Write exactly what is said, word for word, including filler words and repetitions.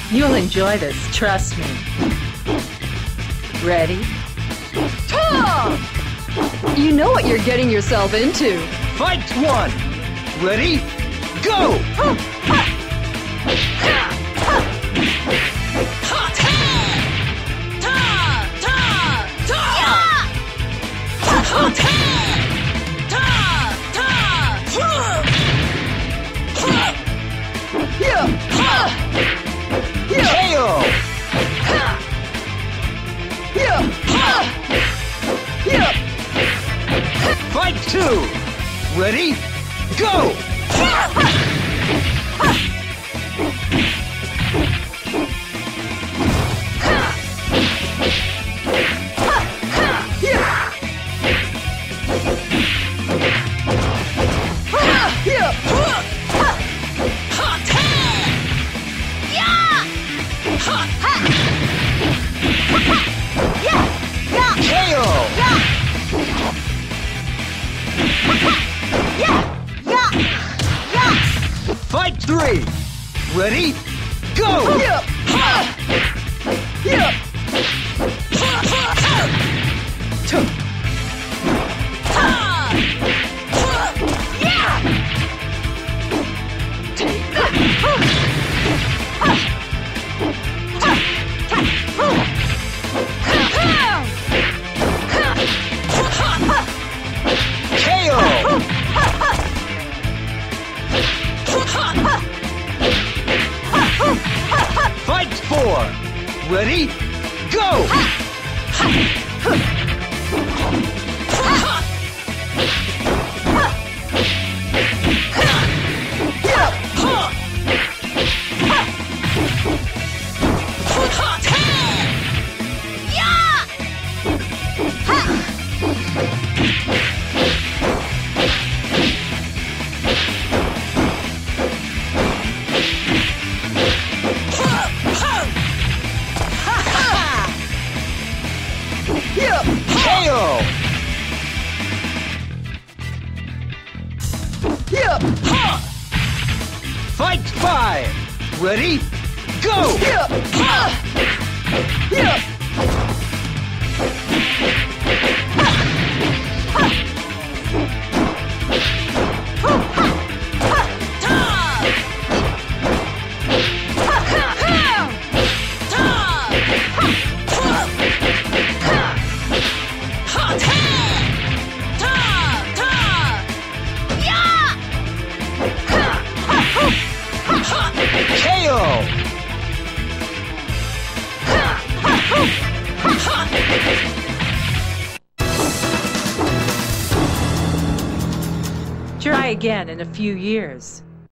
You'll enjoy this, trust me. Ready? Ta! You know what you're getting yourself into. Fight one! Ready? Go! Fight two! Ready? Go! Fight three! Ready? Go! Fight four! Ready? Go! Fight five! Ready? Go! Try again in a few years.